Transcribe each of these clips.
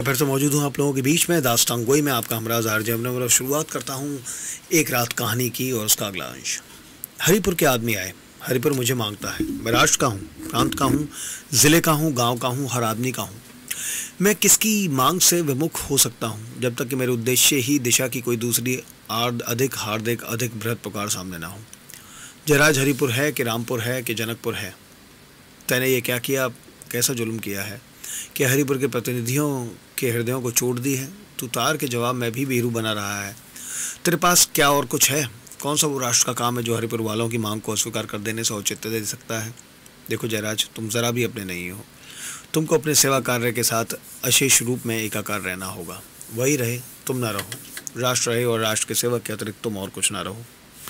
फिर से मौजूद हूँ आप लोगों के बीच में दास्तान गोई में आपका हमराज आरजे अमन। शुरुआत करता हूँ एक रात कहानी की और उसका अगला अंश। हरिपुर के आदमी आए। हरिपुर मुझे मांगता है। मैं राष्ट्र का हूँ, प्रांत का हूँ, ज़िले का हूँ, गांव का हूँ, हर आदमी का हूँ। मैं किसकी मांग से विमुख हो सकता हूँ जब तक कि मेरे उद्देश्य ही दिशा की कोई दूसरी अधिक हार्दिक अधिक बृहद पुकार सामने ना हो। जयराज हरिपुर है कि रामपुर है कि जनकपुर है, तैने ये क्या किया, कैसा जुल्म किया है कि हरिपुर के प्रतिनिधियों के हृदयों को चोट दी है। तू तार के जवाब में भी बीरू बना रहा है। तेरे पास क्या और कुछ है? कौन सा वो राष्ट्र का काम है जो हरिपुर वालों की मांग को अस्वीकार कर देने से औचित्य दे सकता है? देखो जयराज, तुम जरा भी अपने नहीं हो। तुमको अपने सेवा कार्य के साथ अशेष रूप में एकाकार रहना होगा। वही रहे, तुम ना रहो। राष्ट्र रहे और राष्ट्र के सेवक के अतिरिक्त तुम और कुछ ना रहो।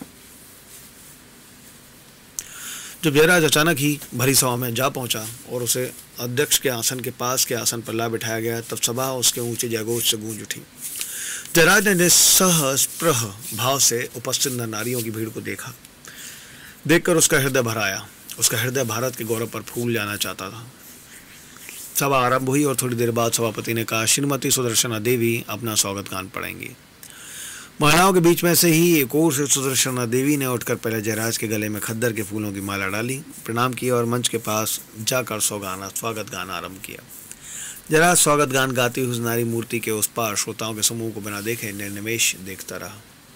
जब जयराज अचानक ही भरी सभा में जा पहुंचा और उसे अध्यक्ष के आसन के पास के आसन पर ला बिठाया गया, तब सभा उसके ऊंचे जयघोष से गूंज उठी। जयराज ने निस्सहस्पृह भाव से उपस्थित नारियों की भीड़ को देखा। देखकर उसका हृदय भर आया। उसका हृदय भारत के गौरव पर फूल जाना चाहता था। सभा आरंभ हुई और थोड़ी देर बाद सभापति ने कहा, श्रीमती सुदर्शना देवी अपना स्वागत गान पढ़ेंगी। महिलाओं के बीच में से ही एक और से सुदर्शना देवी ने उठकर पहले जयराज के गले में खद्दर के फूलों की माला डाली, प्रणाम किया और मंच के पास जाकर स्वागत गान आरंभ किया। जयराज स्वागत गान गाती हुई नारी मूर्ति के उस पार श्रोताओं के समूह को बिना देखे निर्निमेष देखता रहा।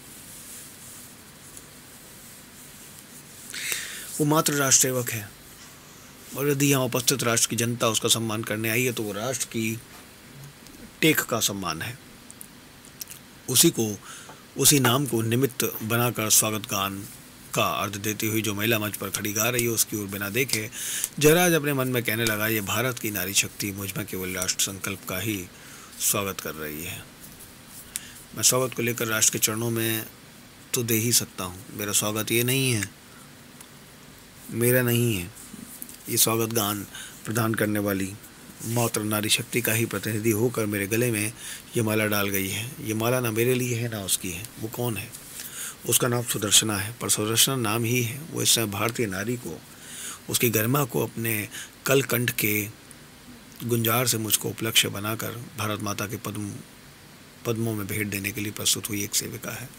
वो मात्र राष्ट्र सेवक है और यदि यहाँ उपस्थित राष्ट्र की जनता उसका सम्मान करने आई है तो वो राष्ट्र की टेक का सम्मान है। उसी नाम को निमित्त बनाकर स्वागत गान का अर्थ देती हुई जो महिला मंच पर खड़ी गा रही है उसकी ओर बिना देखे जयराज अपने मन में कहने लगा, ये भारत की नारी शक्ति मुझ में केवल राष्ट्र संकल्प का ही स्वागत कर रही है। मैं स्वागत को लेकर राष्ट्र के चरणों में तो दे ही सकता हूँ। मेरा स्वागत ये नहीं है, मेरा नहीं है। ये स्वागत गान प्रदान करने वाली मात्र नारी शक्ति का ही प्रतिनिधि होकर मेरे गले में ये माला डाल गई है। ये माला ना मेरे लिए है ना उसकी है। वो कौन है? उसका नाम सुदर्शना है, पर सुदर्शना नाम ही है। वो इस समय भारतीय नारी को, उसकी गरिमा को अपने कलकंठ के गुंजार से मुझको उपलक्ष्य बनाकर भारत माता के पद्मों में भेंट देने के लिए प्रस्तुत हुई एक सेविका है।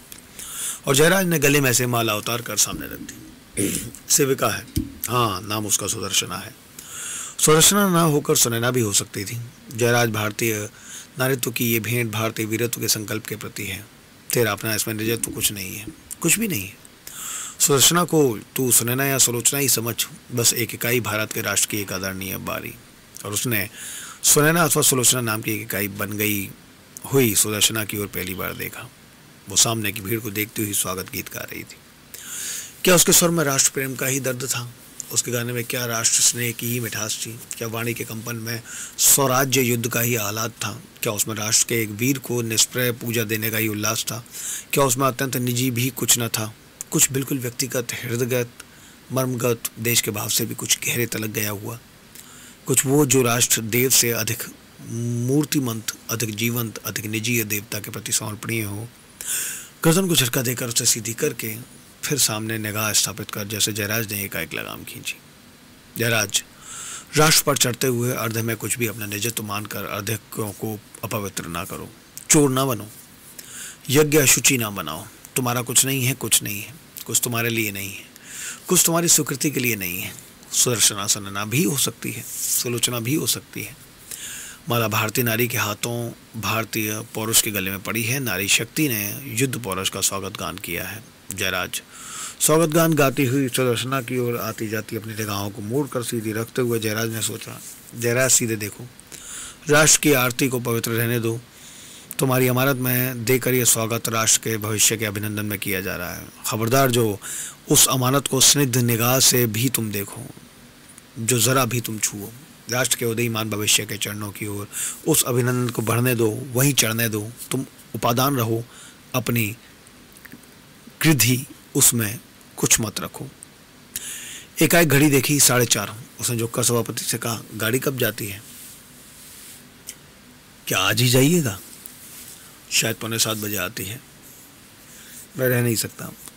और जयराज ने गले में से माला उतार कर सामने रख दी। सेविका है, हाँ, नाम उसका सुदर्शना है। सुदर्शना ना होकर सुनैना भी हो सकती थी। जयराज, भारतीय नारित्व की ये भेंट भारतीय वीरत्व के संकल्प के प्रति है। तेरा अपना इसमें निजत्व कुछ नहीं है, कुछ भी नहीं है। सुदर्शना को तू सुनैना या सुलोचना ही समझ, बस एक इकाई भारत के राष्ट्र की एक आदरणीय बारी। और उसने सुनैना अथवा सुलोचना नाम की एक इकाई बन गई हुई सुदर्शना की ओर पहली बार देखा। वो सामने की भीड़ को देखती हुई स्वागत गीत गा रही थी। क्या उसके स्वर में राष्ट्र प्रेम का ही दर्द था? उसके गाने में क्या राष्ट्र स्नेह की ही मिठास थी? क्या वाणी के कंपन में स्वराज्य युद्ध का ही आह्लाद था? क्या उसमें राष्ट्र के एक वीर को निष्प्रय पूजा देने का ही उल्लास था? क्या उसमें अत्यंत निजी भी कुछ न था? कुछ बिल्कुल व्यक्तिगत, हृदयगत, मर्मगत, देश के भाव से भी कुछ गहरे तलक गया हुआ, कुछ वो जो राष्ट्र देव से अधिक मूर्तिमंत, अधिक जीवंत, अधिक निजी देवता के प्रति समर्पणीय हो। गर्दन को झटका देकर उसे सीधी करके फिर सामने निगाह स्थापित कर जैसे जयराज ने एकाएक लगाम खींची। जयराज, राष्ट्र पर चढ़ते हुए अर्ध में कुछ भी अपना निजत्व मानकर अर्धकों को अपवित्र ना करो। चोर ना बनो, यज्ञ अशुचि ना बनाओ। तुम्हारा कुछ नहीं है, कुछ नहीं है। कुछ तुम्हारे लिए नहीं है, कुछ तुम्हारी स्वीकृति के लिए नहीं है। सुदर्शना सनना भी हो सकती है, सुलोचना भी हो सकती है। माला भारतीय नारी के हाथों भारतीय पौरुष के गले में पड़ी है। नारी शक्ति ने युद्ध पौरुष का स्वागत गान किया है। जयराज स्वागत गान गाती हुई सुदर्शना की ओर आती जाती अपनी निगाहों को मोड़कर सीधी रखते हुए जयराज ने सोचा, जयराज सीधे देखो, राष्ट्र की आरती को पवित्र रहने दो। तुम्हारी अमानत में देकर यह स्वागत राष्ट्र के भविष्य के अभिनंदन में किया जा रहा है। खबरदार जो उस अमानत को स्निग्ध निगाह से भी तुम देखो, जो जरा भी तुम छुओ। राष्ट्र के उदयमान भविष्य के चरणों की ओर उस अभिनंदन को बढ़ने दो, वहीं चढ़ने दो। तुम उपादान रहो, अपनी कृधि उसमें कुछ मत रखो। एकाएक घड़ी देखी 4:30। उसने झुककर सभापति से कहा, गाड़ी कब जाती है? क्या आज ही जाइएगा? शायद 6:45 बजे आती है। मैं रह नहीं सकता।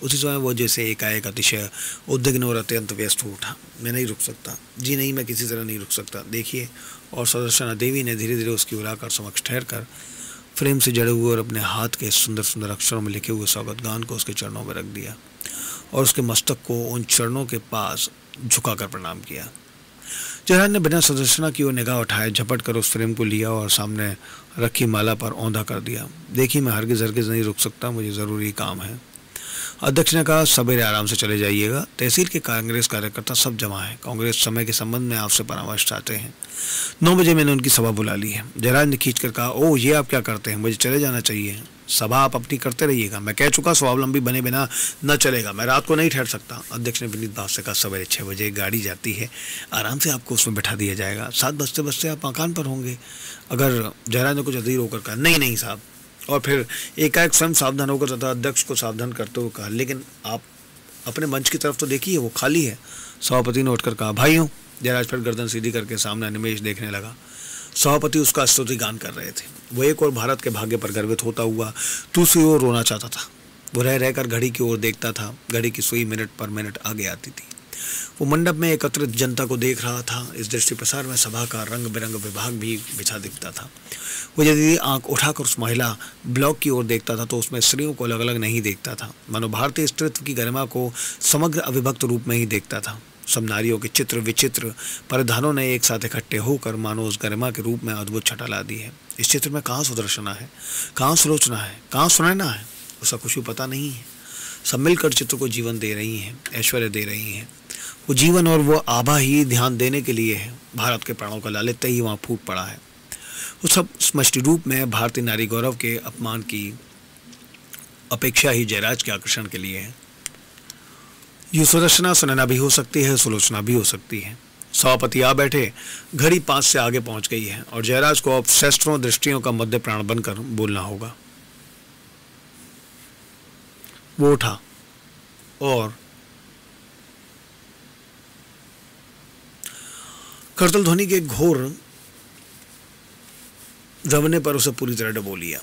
उसी समय वो जैसे एकाएक अतिशय उद्विग्न और अत्यंत व्यस्त हो उठा। मैं नहीं रुक सकता, जी नहीं, मैं किसी तरह नहीं रुक सकता, देखिए। और सुदर्शना देवी ने धीरे धीरे उसकी ओर आकर समक्ष ठहर कर फ्रेम से जड़े हुए और अपने हाथ के सुंदर सुंदर अक्षरों में लिखे हुए स्वागत गान को उसके चरणों में रख दिया और उसके मस्तक को उन चरणों के पास झुकाकर प्रणाम किया। जयराज ने बिना सुदर्शना की ओर निगाह उठाए झपट कर उस फ्रेम को लिया और सामने रखी माला पर औंधा कर दिया। देखिए, मैं हरगिज नहीं रुक सकता, मुझे ज़रूरी काम है। अध्यक्ष ने कहा, सवेरे आराम से चले जाइएगा, तहसील के कांग्रेस कार्यकर्ता सब जमा है, कांग्रेस समय के संबंध में आपसे परामर्श चाहते हैं। 9 बजे मैंने उनकी सभा बुला ली है। जयराज ने खींच कर कहा, ओह, ये आप क्या करते हैं, मुझे चले जाना चाहिए। सभा आप अपनी करते रहिएगा, मैं कह चुका स्वावलंबी बने बिना न चलेगा, मैं रात को नहीं ठहर सकता। अध्यक्ष ने विनीत भाव से कहा, सवेरे 6 बजे गाड़ी जाती है, आराम से आपको उसमें बैठा दिया जाएगा, 7 बजते बजते आप मकान पर होंगे। अगर जयराज ने कुछ अधीर होकर कहा, नहीं नहीं साहब, और फिर एकाएक स्वयं सावधान होकर तथा अध्यक्ष को सावधान करते हुए कहा, लेकिन आप अपने मंच की तरफ तो देखिए, वो खाली है। सभापति ने उठकर कहा, भाइयों। जयराज फिर गर्दन सीधी करके सामने निमेश देखने लगा। सभापति उसका स्तुति गान कर रहे थे। वो एक और भारत के भाग्य पर गर्वित होता हुआ दूसरी ओर रोना चाहता था। वो रह रहकर घड़ी की ओर देखता था। घड़ी की सुई मिनट पर मिनट आगे आती थी। वो मंडप में एकत्रित जनता को देख रहा था। इस दृष्टि प्रसार में सभा का रंग बिरंग विभाग भी बिछा दिखता था। वो यदि आंख उठाकर उस महिला ब्लॉक की ओर देखता था तो उसमें स्त्रियों को अलग अलग नहीं देखता था, मानो भारतीय स्त्रीत्व की गरिमा को समग्र अविभक्त रूप में ही देखता था। सब नारियों के चित्र विचित्र परिधानों ने एक साथ इकट्ठे होकर मानो उस गरिमा के रूप में अद्भुत छटा ला दी है। इस चित्र में कहाँ सुदर्शना है, कहाँ सुलोचना है, कहाँ सुनैना है, उसका कुछ भी पता नहीं है। सब मिलकर चित्र को जीवन दे रही हैं, ऐश्वर्य दे रही हैं। वो जीवन और वो आभा ही ध्यान देने के लिए है। भारत के प्राणों का लालित्य ही वहाँ फूट पड़ा है। वो सब समष्टि रूप में भारतीय नारी गौरव के अपमान की अपेक्षा ही जयराज के आकर्षण के लिए है। ये सुदर्शना सुनैना भी हो सकती है, सुलोचना भी हो सकती है। सभापति आ बैठे। घड़ी 5 से आगे पहुंच गई है और जयराज को अब शस्त्रों दृष्टियों का मध्य प्राण बनकर बोलना होगा। वो उठा और करतल ध्वनि के घोर रवने पर उसे पूरी तरह डबो लिया।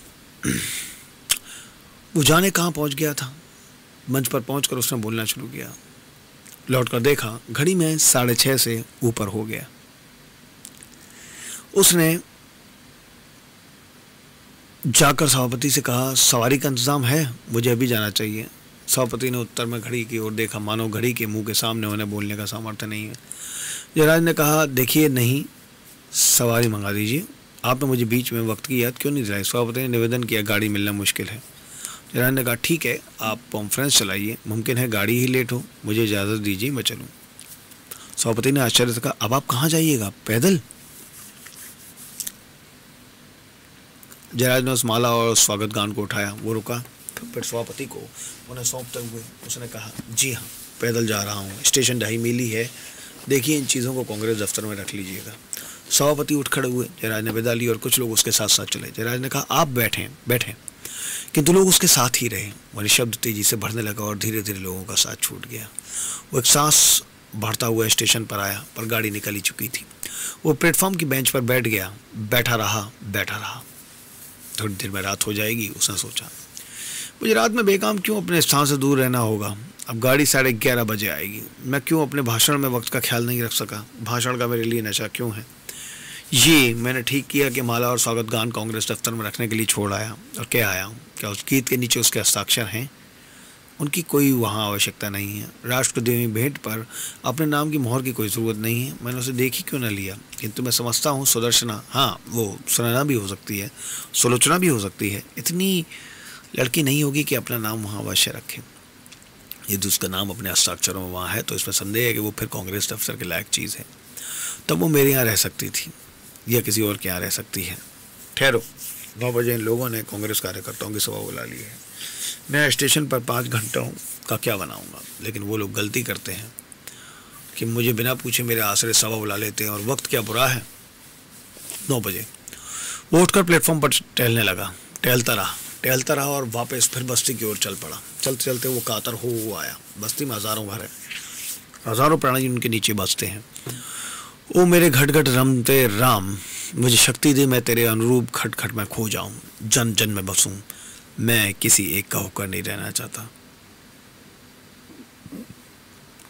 वो जाने कहाँ पहुंच गया था। मंच पर पहुंचकर उसने बोलना शुरू किया। लौटकर देखा, घड़ी में 6:30 से ऊपर हो गया। उसने जाकर सभापति से कहा, सवारी का इंतजाम है, मुझे अभी जाना चाहिए। सभापति ने उत्तर में घड़ी की ओर देखा, मानो घड़ी के मुंह के सामने उन्हें बोलने का सामर्थ्य नहीं है। जयराज ने कहा, देखिए, नहीं, सवारी मंगा दीजिए। आपने मुझे बीच में वक्त की याद क्यों नहीं दिलाई। सभापति ने निवेदन किया, गाड़ी मिलना मुश्किल है। जयराज ने कहा, ठीक है, आप कॉन्फ्रेंस चलाइए, मुमकिन है गाड़ी ही लेट हो, मुझे इजाज़त दीजिए, मैं चलूँ। सभापति ने आश्चर्य से कहा, अब आप कहाँ जाइएगा, पैदल? जयराज ने उस माला और स्वागत गान को उठाया। वो रुका, फिर सभापति को उन्हें सौंपते हुए उसने कहा, जी हाँ, पैदल जा रहा हूँ, स्टेशन 2.5 मील ही है, देखिए इन चीज़ों को कांग्रेस दफ्तर में रख लीजिएगा। सभापति उठ खड़े हुए। जयराज ने विदा ली और कुछ लोग उसके साथ साथ चले। जयराज ने कहा, आप बैठें, किंतु लोग उसके साथ ही रहे। वह शब्द तेजी से बढ़ने लगा और धीरे धीरे लोगों का साथ छूट गया। वो एक सांस भरता हुआ स्टेशन पर आया, पर गाड़ी निकल ही चुकी थी। वो प्लेटफॉर्म की बेंच पर बैठ गया। बैठा रहा। थोड़ी देर में रात हो जाएगी, उसने सोचा। मुझे रात में बेकाम क्यों अपने स्थान से दूर रहना होगा। अब गाड़ी 11:30 बजे आएगी। मैं क्यों अपने भाषण में वक्त का ख्याल नहीं रख सका। भाषण का मेरे लिए नशा क्यों है। ये मैंने ठीक किया कि माला और स्वागत गान कांग्रेस दफ्तर में रखने के लिए छोड़ आया और क्या आया हूँ। क्या उस गीत के नीचे उसके हस्ताक्षर हैं? उनकी कोई वहाँ आवश्यकता नहीं है। राष्ट्र को दी हुई भेंट पर अपने नाम की मोहर की कोई ज़रूरत नहीं है। मैंने उसे देख ही क्यों न लिया। किंतु मैं समझता हूँ सुदर्शना, हाँ, वो सुनैना भी हो सकती है, सुलोचना भी हो सकती है। इतनी लड़की नहीं होगी कि अपना नाम वहाँ अवश्य रखे। यदि उसका नाम अपने हस्ताक्षरों में वहाँ है तो इसमें संदेह है कि वो फिर कांग्रेस दफ्तर के लायक चीज़ है। तब वो मेरे यहाँ रह सकती थी या किसी और के यहाँ रह सकती है। ठहरो, 9 बजे इन लोगों ने कांग्रेस कार्यकर्ताओं की सभा बुला ली है। मैं स्टेशन पर 5 घंटों का क्या बनाऊंगा। लेकिन वो लोग गलती करते हैं कि मुझे बिना पूछे मेरे आश्रय सभा बुला लेते हैं। और वक्त क्या बुरा है। 9 बजे वो उठकर प्लेटफॉर्म पर टहलने लगा। टहलता रहा और वापस फिर बस्ती की ओर चल पड़ा। चलते चलते वो कातर हो आया। बस्ती में हज़ारों घर है, हज़ारों प्राणी उनके नीचे बसते हैं। ओ मेरे घट घट रमते राम, मुझे शक्ति दे, मैं तेरे अनुरूप खट खट में खो जाऊं, जन जन में बसूं, मैं किसी एक का होकर नहीं रहना चाहता।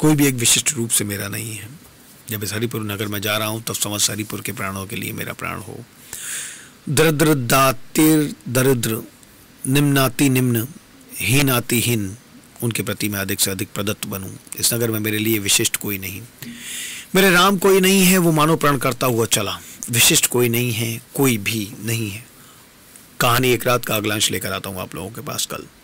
कोई भी एक विशिष्ट रूप से मेरा नहीं है। जब इस हरिपुर नगर में जा रहा हूँ तब समझ हरिपुर के प्राणों के लिए मेरा प्राण हो। दरिद्र दातिर दरिद्र, निम्नाति निम्न, हीनाति हीन, उनके प्रति मैं अधिक से अधिक प्रदत्त बनूं। इस नगर में मेरे लिए विशिष्ट कोई नहीं, मेरे राम कोई नहीं है, वो मानो प्रण करता हुआ चला। विशिष्ट कोई नहीं है, कोई भी नहीं है। कहानी एक रात का अगलांश लेकर आता हूं आप लोगों के पास कल।